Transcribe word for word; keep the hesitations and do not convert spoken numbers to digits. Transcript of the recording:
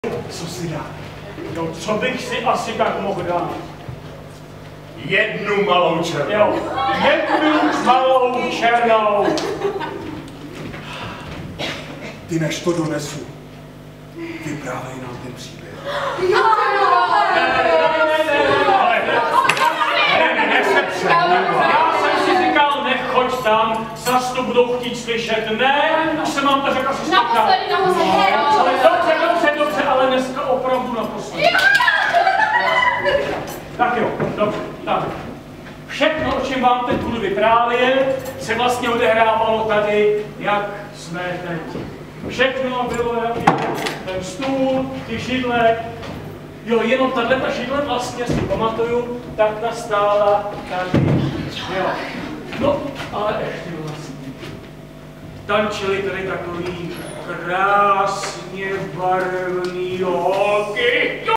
Co si dá? No, co bych si asi tak mohl dát? Jednu malou černou. Jo, jednu malou černou. Ty než to donesu, vyprávej nám ten příběh. Ne, ne, ne, ne, ale ne, ne, nech se přemluvá. Já jsem si říkal, nechoď tam, zas to budou chtít slyšet. Ne, už jsem vám to řekl asi stokrát. Naposledy, naposledy. Ale dobře, dobře, dobře, ale dneska opravdu naposledy. Tak jo, dobře, tak. Všechno, o čem vám teď budu vyprávět, se vlastně odehrávalo tady, jak jsme teď. Všechno bylo jak ten stůl, ty židle. Jo, jenom tato židle vlastně si pamatuju, tak nastála tady. Jo. No, ale ještě vlastně. Tančili tady takový krásně barevný holky.